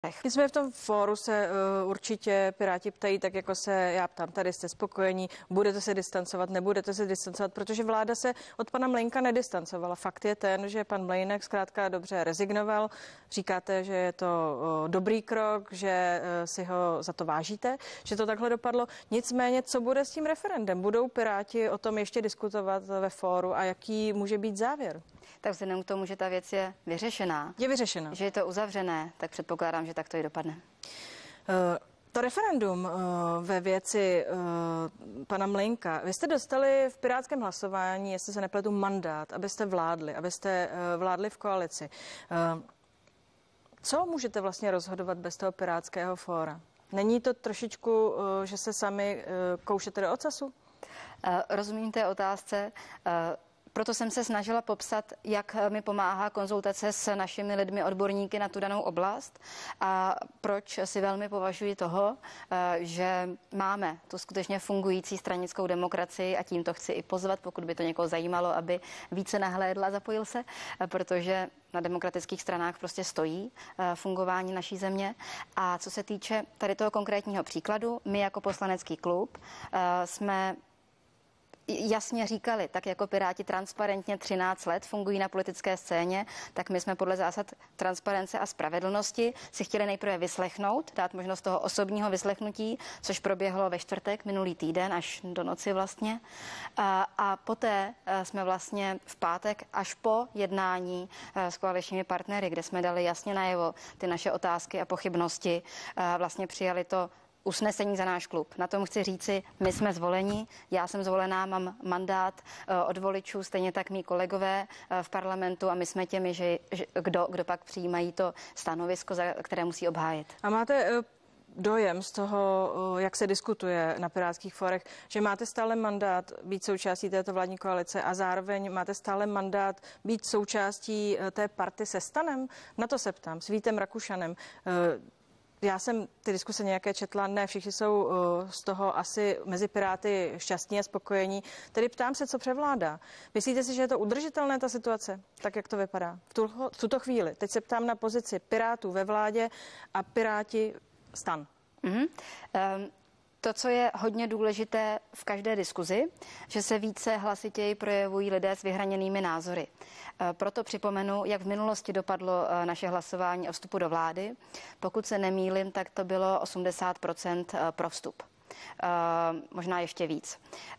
Nicméně v tom fóru se určitě Piráti ptají, tak jako se já ptám, tady jste spokojení, budete se distancovat, nebudete se distancovat, protože vláda se od pana Mlejnka nedistancovala. Fakt je ten, že pan Mlejnek zkrátka dobře rezignoval. Říkáte, že je to dobrý krok, že si ho za to vážíte, že to takhle dopadlo. Nicméně, co bude s tím referendem? Budou Piráti o tom ještě diskutovat ve fóru a jaký může být závěr? Tak vzhledem k tomu, že ta věc je vyřešená. Je vyřešená. Že je to uzavřené, tak předpokládám, že tak to i dopadne. To referendum ve věci pana Mlejnka, vy jste dostali v pirátském hlasování, jestli se nepletu, mandát, abyste vládli v koalici. Co můžete vlastně rozhodovat bez toho pirátského fóra? Není to trošičku, že se sami koušete do ocasu? Rozumím té otázce. Proto jsem se snažila popsat, jak mi pomáhá konzultace s našimi lidmi, odborníky na tu danou oblast a proč si velmi považuji toho, že máme tu skutečně fungující stranickou demokracii a tímto chci i pozvat, pokud by to někoho zajímalo, aby více nahlédl a zapojil se, protože na demokratických stranách prostě stojí fungování naší země. A co se týče tady toho konkrétního příkladu, my jako poslanecký klub jsme jasně říkali, tak jako Piráti transparentně 13 let fungují na politické scéně, tak my jsme podle zásad transparence a spravedlnosti si chtěli nejprve vyslechnout, dát možnost toho osobního vyslechnutí, což proběhlo ve čtvrtek minulý týden až do noci vlastně. A poté jsme vlastně v pátek až po jednání s koaličními partnery, kde jsme dali jasně najevo ty naše otázky a pochybnosti, vlastně přijali to usnesení za náš klub. Na tom chci říci, my jsme zvoleni, já jsem zvolená, mám mandát od voličů, stejně tak mý kolegové v parlamentu a my jsme těmi, kdo pak přijímají to stanovisko, které musí obhájit. A máte dojem z toho, jak se diskutuje na pirátských forech, že máte stále mandát být součástí této vládní koalice a zároveň máte stále mandát být součástí té party se STANem? Na to se ptám, s Vítem Rakušanem. Já jsem ty diskuse nějaké četla, ne všichni jsou z toho asi mezi Piráty šťastní a spokojení. Tedy ptám se, co převládá. Myslíte si, že je to udržitelné, ta situace, tak jak to vypadá v tuto chvíli? Teď se ptám na pozici Pirátů ve vládě a Piráti STAN. To, co je hodně důležité v každé diskuzi, že se více hlasitěji projevují lidé s vyhraněnými názory. Proto připomenu, jak v minulosti dopadlo naše hlasování o vstupu do vlády. Pokud se nemýlim, tak to bylo 80% pro vstup. Možná ještě víc.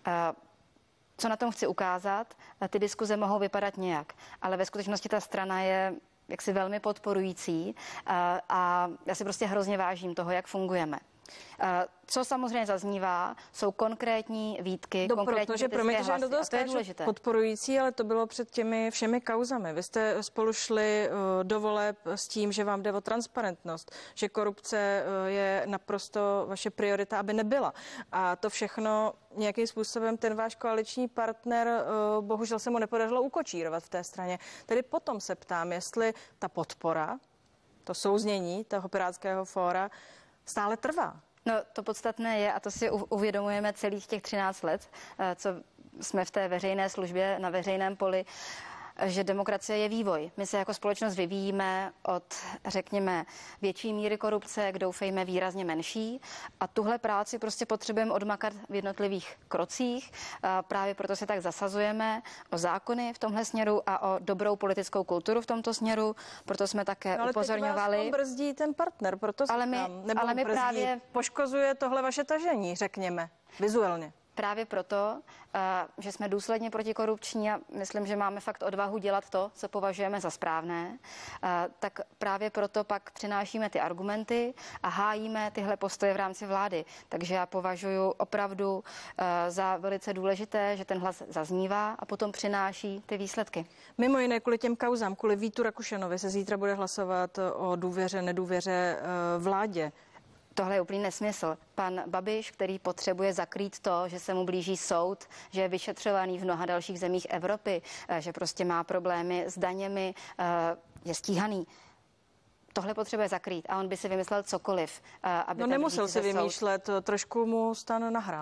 Co na tom chci ukázat? Ty diskuze mohou vypadat nějak, ale ve skutečnosti ta strana je jaksi velmi podporující a já si prostě hrozně vážím toho, jak fungujeme. Co samozřejmě zaznívá, jsou konkrétní výtky, konkrétní kritické hlasy. A to je důležité. Podporující, ale to bylo před těmi všemi kauzami. Vy jste spolu šli do voleb s tím, že vám jde o transparentnost, že korupce je naprosto vaše priorita, aby nebyla. A to všechno nějakým způsobem ten váš koaliční partner, bohužel se mu nepodařilo ukočírovat v té straně. Tedy potom se ptám, jestli ta podpora, to souznění toho pirátského fóra stále trvá. No, to podstatné je, a to si uvědomujeme celých těch 13 let, co jsme v té veřejné službě na veřejném poli, že demokracie je vývoj. My se jako společnost vyvíjíme od, řekněme, větší míry korupce k doufejme výrazně menší a tuhle práci prostě potřebujeme odmakat v jednotlivých krocích. Právě proto se tak zasazujeme o zákony v tomhle směru a o dobrou politickou kulturu v tomto směru. Proto jsme také upozorňovali. Ale teď vás brzdí ten partner, proto ale my právě poškozuje tohle vaše tažení, řekněme, vizuálně. Právě proto, že jsme důsledně protikorupční a myslím, že máme fakt odvahu dělat to, co považujeme za správné, tak právě proto pak přinášíme ty argumenty a hájíme tyhle postoje v rámci vlády. Takže já považuji opravdu za velice důležité, že ten hlas zaznívá a potom přináší ty výsledky. Mimo jiné kvůli těm kauzám, kvůli Vítu Rakušanovi se zítra bude hlasovat o důvěře, nedůvěře vládě. Tohle je úplný nesmysl. Pan Babiš, který potřebuje zakrýt to, že se mu blíží soud, že je vyšetřovaný v mnoha dalších zemích Evropy, že prostě má problémy s daněmi, je stíhaný. Tohle potřebuje zakrýt a on by si vymyslel cokoliv, aby nemusel si vymýšlet, trošku mu STAN nahrál.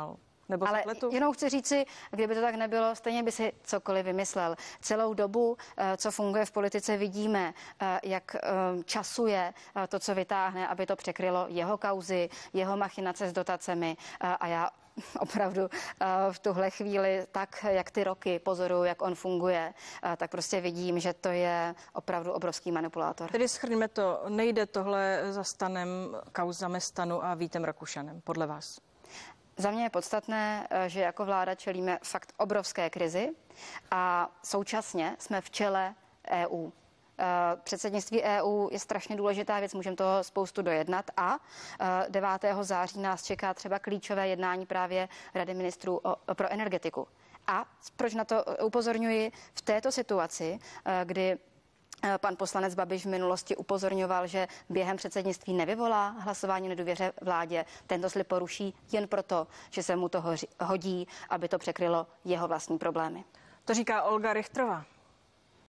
Nebo ale pletu? jenom chci říci, kdyby to tak nebylo, stejně by si cokoliv vymyslel. Celou dobu, co funguje v politice, vidíme, jak časuje to, co vytáhne, aby to překrylo jeho kauzy, jeho machinace s dotacemi. A já opravdu v tuhle chvíli, tak jak ty roky pozoruju, jak on funguje, tak prostě vidím, že to je opravdu obrovský manipulátor. Tedy shrňme to, nejde tohle za stanem kauzami Stanu a Vítem Rakušanem, podle vás? Za mě je podstatné, že jako vláda čelíme fakt obrovské krizi a současně jsme v čele EU. Předsednictví EU je strašně důležitá věc, můžeme toho spoustu dojednat a 9. září nás čeká třeba klíčové jednání právě Rady ministrů pro energetiku. A proč na to upozorňuji v této situaci, kdy pan poslanec Babiš v minulosti upozorňoval, že během předsednictví nevyvolá hlasování o nedůvěře vládě. Tento slib poruší jen proto, že se mu to hodí, aby to překrylo jeho vlastní problémy. To říká Olga Richtrová.